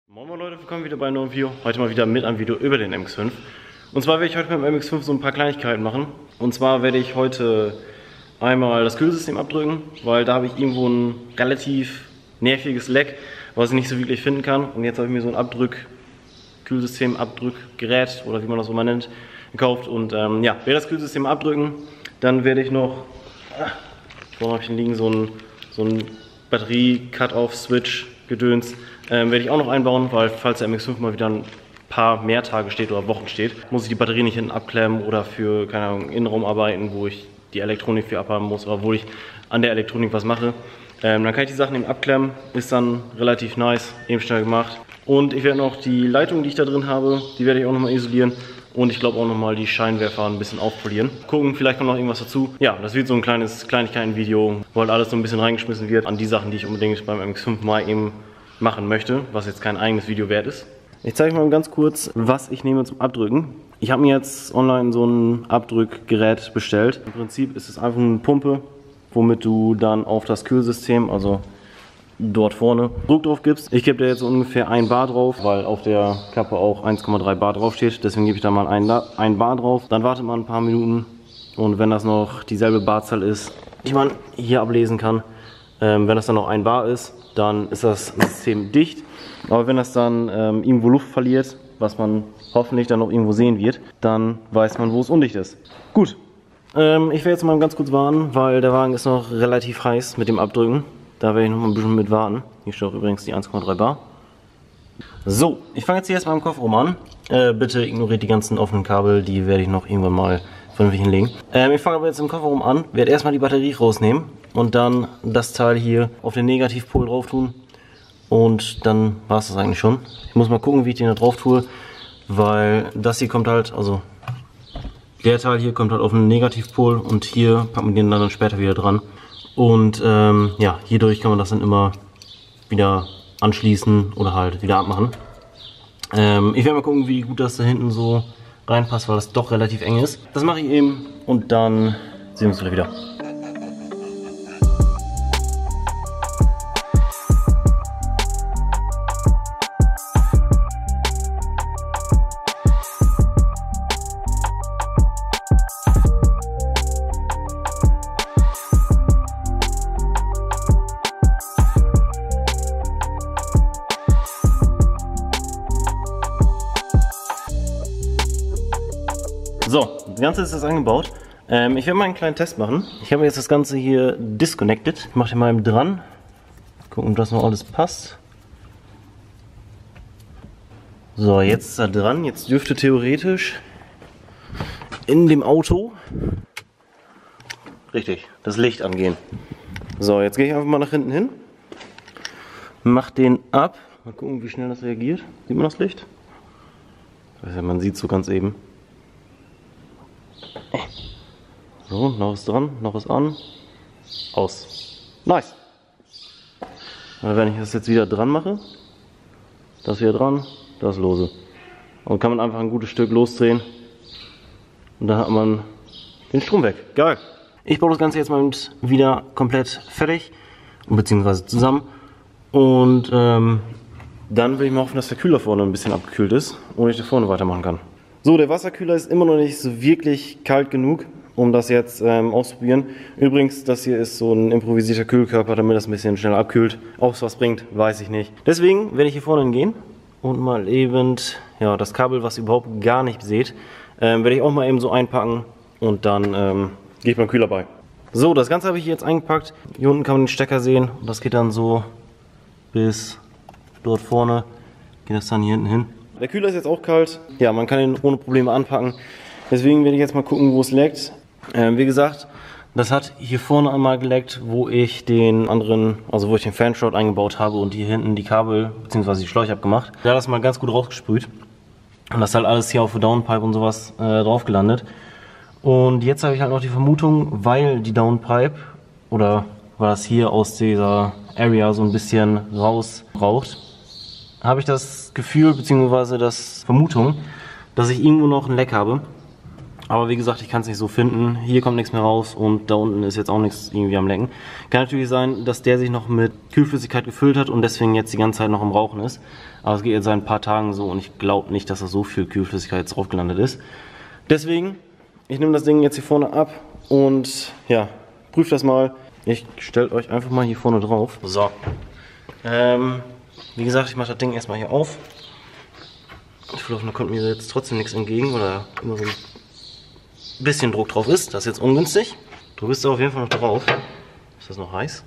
Moin Moin Leute, willkommen wieder bei einem neuen Video. Heute mal wieder mit einem Video über den MX-5. Und zwar werde ich heute mit dem MX-5 so ein paar Kleinigkeiten machen. Und zwar werde ich heute einmal das Kühlsystem abdrücken, weil da habe ich irgendwo ein relativ nerviges Leck, was ich nicht so wirklich finden kann. Und jetzt habe ich mir so ein Kühlsystem, Abdrückgerät oder wie man das so mal nennt, gekauft. Und ja, werde das Kühlsystem abdrücken. Dann werde ich noch, vorne habe ich liegen, so ein Batterie-Cut-Off-Switch Gedöns. Werde ich auch noch einbauen, weil falls der MX-5 mal wieder ein paar mehr Tage steht oder Wochen steht, muss ich die Batterie nicht hinten abklemmen oder für, keine Ahnung, Innenraumarbeiten, wo ich die Elektronik für abhaben muss oder wo ich an der Elektronik was mache. Dann kann ich die Sachen eben abklemmen, ist dann relativ nice, eben schnell gemacht. Und ich werde noch die Leitung, die ich da drin habe, die werde ich auch nochmal isolieren. Und ich glaube auch nochmal die Scheinwerfer ein bisschen aufpolieren. Gucken, vielleicht kommt noch irgendwas dazu. Ja, das wird so ein kleines Kleinigkeiten-Video, wo halt alles so ein bisschen reingeschmissen wird an die Sachen, die ich unbedingt beim MX-5 mal eben machen möchte, was jetzt kein eigenes Video wert ist. Ich zeige euch mal ganz kurz, was ich nehme zum Abdrücken. Ich habe mir jetzt online so ein Abdrückgerät bestellt. Im Prinzip ist es einfach eine Pumpe, womit du dann auf das Kühlsystem, also dort vorne, Druck drauf gibst. Ich gebe da jetzt ungefähr 1 Bar drauf, weil auf der Kappe auch 1,3 Bar drauf steht. Deswegen gebe ich da mal 1 Bar drauf. Dann wartet man ein paar Minuten und wenn das noch dieselbe Barzahl ist, die man hier ablesen kann, wenn das dann noch 1 Bar ist, dann ist das System dicht. Aber wenn das dann irgendwo Luft verliert, was man hoffentlich dann noch irgendwo sehen wird, dann weiß man, wo es undicht ist. Gut, ich werde jetzt mal ganz kurz warten, weil der Wagen ist noch relativ heiß mit dem Abdrücken. Da werde ich noch mal ein bisschen mit warten. Hier steht auch übrigens die 1,3 Bar. So, ich fange jetzt hier erstmal im Kofferraum an. Bitte ignoriert die ganzen offenen Kabel, die werde ich noch irgendwann mal vernünftig hinlegen. Ich fange aber jetzt im Kofferraum an, werde erstmal die Batterie rausnehmen und dann das Teil hier auf den Negativpol drauf tun. Und dann war es das eigentlich schon. Ich muss mal gucken, wie ich den da drauf tue, weil das hier kommt halt, also der Teil hier kommt halt auf den Negativpol und hier packt man den dann später wieder dran. Und ja, hierdurch kann man das dann immer wieder anschließen oder halt wieder abmachen. Ich werde mal gucken, wie gut das da hinten so reinpasst, weil das doch relativ eng ist. Das mache ich eben und dann sehen wir uns gleich wieder. So, das Ganze ist jetzt angebaut. Ich werde mal einen kleinen Test machen. Ich habe jetzt das Ganze hier disconnected. Ich mache den mal eben dran. Gucken, ob das noch alles passt. So, jetzt ist er dran. Jetzt dürfte theoretisch in dem Auto richtig das Licht angehen. So, jetzt gehe ich einfach mal nach hinten hin. Mach den ab. Mal gucken, wie schnell das reagiert. Sieht man das Licht? Also man sieht es so ganz eben. So, noch ist dran, noch ist an, aus. Nice! Und wenn ich das jetzt wieder dran mache, das wieder dran, das lose. Und kann man einfach ein gutes Stück losdrehen und dann hat man den Strom weg. Geil! Ich baue das Ganze jetzt mal wieder komplett fertig, beziehungsweise zusammen. Und dann will ich mal hoffen, dass der Kühler vorne ein bisschen abgekühlt ist und ich da vorne weitermachen kann. So, der Wasserkühler ist immer noch nicht so wirklich kalt genug, um das jetzt auszuprobieren. Übrigens, das hier ist so ein improvisierter Kühlkörper, damit das ein bisschen schneller abkühlt. Ob es was bringt, weiß ich nicht. Deswegen werde ich hier vorne hingehen und mal eben, ja, das Kabel, was ihr überhaupt gar nicht seht, werde ich auch mal eben so einpacken und dann gehe ich beim Kühler bei. So, das Ganze habe ich jetzt eingepackt. Hier unten kann man den Stecker sehen und das geht dann so bis dort vorne. Geht das dann hier hinten hin. Der Kühler ist jetzt auch kalt. Ja, man kann ihn ohne Probleme anpacken. Deswegen werde ich jetzt mal gucken, wo es leckt. Wie gesagt, das hat hier vorne einmal geleckt, wo ich den anderen, also wo ich den Fanshroud eingebaut habe und hier hinten die Kabel bzw. die Schläuche abgemacht. Da hat das mal ganz gut rausgesprüht. Und das ist halt alles hier auf der Downpipe und sowas drauf gelandet. Und jetzt habe ich halt noch die Vermutung, weil die Downpipe oder weil das hier aus dieser Area so ein bisschen rausraucht, habe ich das Gefühl bzw. das Vermutung, dass ich irgendwo noch ein Leck habe. Aber wie gesagt, ich kann es nicht so finden. Hier kommt nichts mehr raus und da unten ist jetzt auch nichts irgendwie am Lecken. Kann natürlich sein, dass der sich noch mit Kühlflüssigkeit gefüllt hat und deswegen jetzt die ganze Zeit noch im Rauchen ist. Aber es geht jetzt seit ein paar Tagen so und ich glaube nicht, dass da so viel Kühlflüssigkeit jetzt drauf gelandet ist. Deswegen, ich nehme das Ding jetzt hier vorne ab und ja, prüft das mal. Ich stelle euch einfach mal hier vorne drauf. So. Wie gesagt, ich mache das Ding erstmal hier auf. Ich hoffe, da kommt mir jetzt trotzdem nichts entgegen oder immer so ein bisschen Druck drauf ist. Das ist jetzt ungünstig. Druck ist da auf jeden Fall noch drauf. Ist das noch heiß?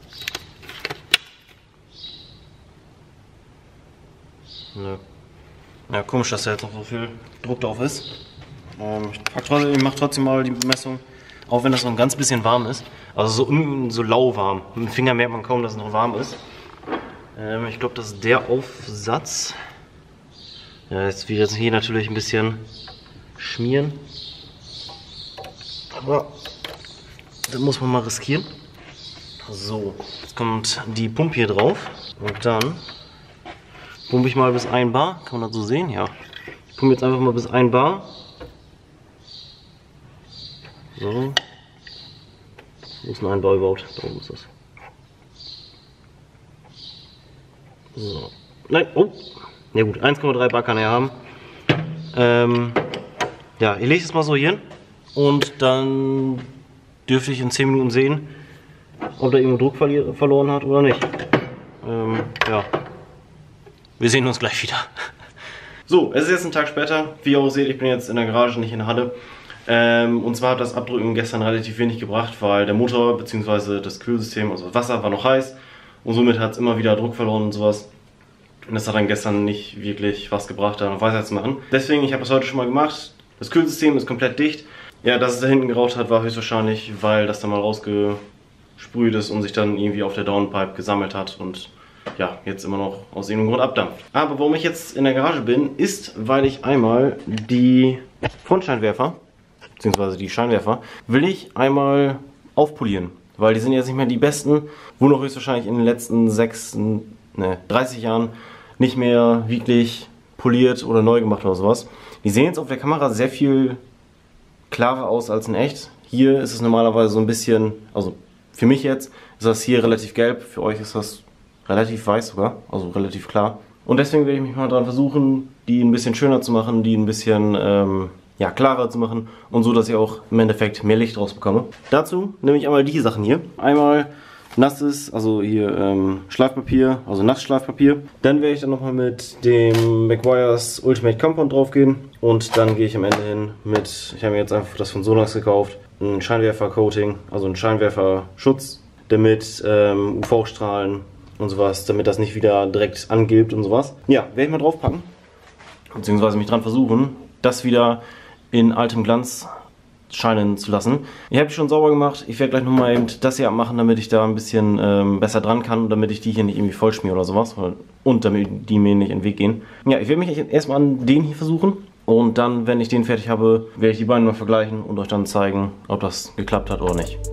Nö. Ja, komisch, dass da jetzt noch so viel Druck drauf ist. Ich mache trotzdem mal die Messung, auch wenn das noch ein ganz bisschen warm ist. Also so lauwarm. Mit dem Finger merkt man kaum, dass es noch warm ist. Ich glaube, das ist der Aufsatz. Ja, jetzt will ich jetzt hier natürlich ein bisschen schmieren. Aber das muss man mal riskieren. So, jetzt kommt die Pumpe hier drauf. Und dann pumpe ich mal bis 1 Bar. Kann man das so sehen? Ja. Ich pumpe jetzt einfach mal bis 1 Bar. So. Wo ist ein Bar überhaupt? Da oben ist das. So. Nein, oh! Ja gut, 1,3 Bar kann er haben. Ja, ich lege es mal so hier hin und dann dürfte ich in 10 Minuten sehen, ob er irgendwo Druck verloren hat oder nicht. Ja, wir sehen uns gleich wieder. So, es ist jetzt ein Tag später. Wie ihr auch seht, ich bin jetzt in der Garage, nicht in der Halle. Und zwar hat das Abdrücken gestern relativ wenig gebracht, weil der Motor bzw. das Kühlsystem, also das Wasser, war noch heiß und somit hat es immer wieder Druck verloren und sowas. Und das hat dann gestern nicht wirklich was gebracht, da noch weiter zu machen. Deswegen, ich habe das heute schon mal gemacht. Das Kühlsystem ist komplett dicht. Ja, dass es da hinten geraucht hat, war höchstwahrscheinlich, weil das dann mal rausgesprüht ist und sich dann irgendwie auf der Downpipe gesammelt hat und ja, jetzt immer noch aus irgendeinem Grund abdampft. Aber warum ich jetzt in der Garage bin, ist, weil ich einmal die Frontscheinwerfer, beziehungsweise die Scheinwerfer, will ich einmal aufpolieren. Weil die sind jetzt nicht mehr die besten, wurden noch höchstwahrscheinlich in den letzten 30 Jahren nicht mehr wirklich poliert oder neu gemacht oder sowas. Die sehen jetzt auf der Kamera sehr viel klarer aus als in echt. Hier ist es normalerweise so ein bisschen, also für mich jetzt ist das hier relativ gelb, für euch ist das relativ weiß sogar, also relativ klar. Und deswegen werde ich mich mal daran versuchen, die ein bisschen schöner zu machen, die ein bisschen ja, klarer zu machen und so, dass ich auch im Endeffekt mehr Licht rausbekomme. Dazu nehme ich einmal die Sachen hier. Einmal nasses, also hier Schleifpapier, also Nassschleifpapier. Dann werde ich dann nochmal mit dem Meguiar's Ultimate Compound drauf gehen. Und dann gehe ich am Ende hin mit, ich habe mir jetzt einfach das von Sonax gekauft, ein Scheinwerfer-Coating, also ein Scheinwerferschutz, damit UV-Strahlen und sowas, damit das nicht wieder direkt angilbt und sowas. Ja, werde ich mal draufpacken, beziehungsweise mich dran versuchen, das wieder in altem Glanz scheinen zu lassen. Ich habe die schon sauber gemacht. Ich werde gleich nochmal eben das hier abmachen, damit ich da ein bisschen besser dran kann und damit ich die hier nicht irgendwie voll schmiere oder sowas. Und damit die mir nicht in den Weg gehen. Ja, ich werde mich erstmal an den hier versuchen. Und dann, wenn ich den fertig habe, werde ich die beiden mal vergleichen und euch dann zeigen, ob das geklappt hat oder nicht.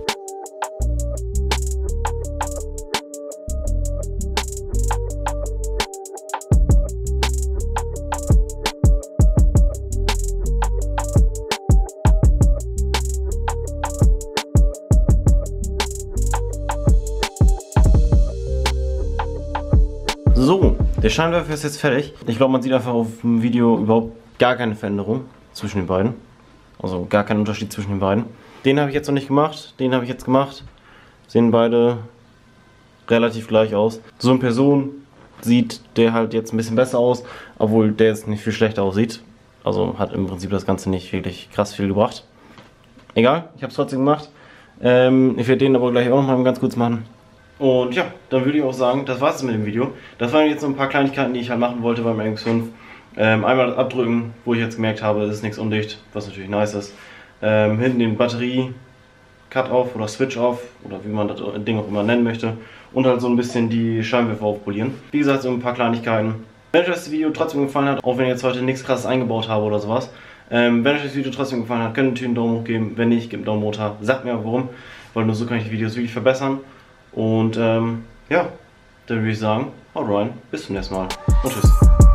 So, der Scheinwerfer ist jetzt fertig. Ich glaube, man sieht einfach auf dem Video überhaupt gar keine Veränderung zwischen den beiden. Also gar keinen Unterschied zwischen den beiden. Den habe ich jetzt noch nicht gemacht, den habe ich jetzt gemacht. Sehen beide relativ gleich aus. So in Person sieht der halt jetzt ein bisschen besser aus, obwohl der jetzt nicht viel schlechter aussieht. Also hat im Prinzip das Ganze nicht wirklich krass viel gebracht. Egal, ich habe es trotzdem gemacht. Ich werde den aber gleich auch noch mal ganz kurz machen. Und ja, dann würde ich auch sagen, das war's mit dem Video. Das waren jetzt so ein paar Kleinigkeiten, die ich halt machen wollte beim MX5. Einmal das Abdrücken, wo ich jetzt gemerkt habe, es ist nichts undicht, was natürlich nice ist. Hinten den Batterie-Cut-Off oder Switch-Off oder wie man das Ding auch immer nennen möchte. Und halt so ein bisschen die Scheinwerfer aufpolieren. Wie gesagt, so ein paar Kleinigkeiten. Wenn euch das Video trotzdem gefallen hat, auch wenn ich jetzt heute nichts krasses eingebaut habe oder sowas. Wenn euch das Video trotzdem gefallen hat, könnt ihr natürlich einen Daumen hoch geben. Wenn nicht, gebt einen Daumen runter. Sagt mir auch warum, weil nur so kann ich die Videos wirklich verbessern. Und ja, dann würde ich sagen, haut rein, bis zum nächsten Mal und tschüss.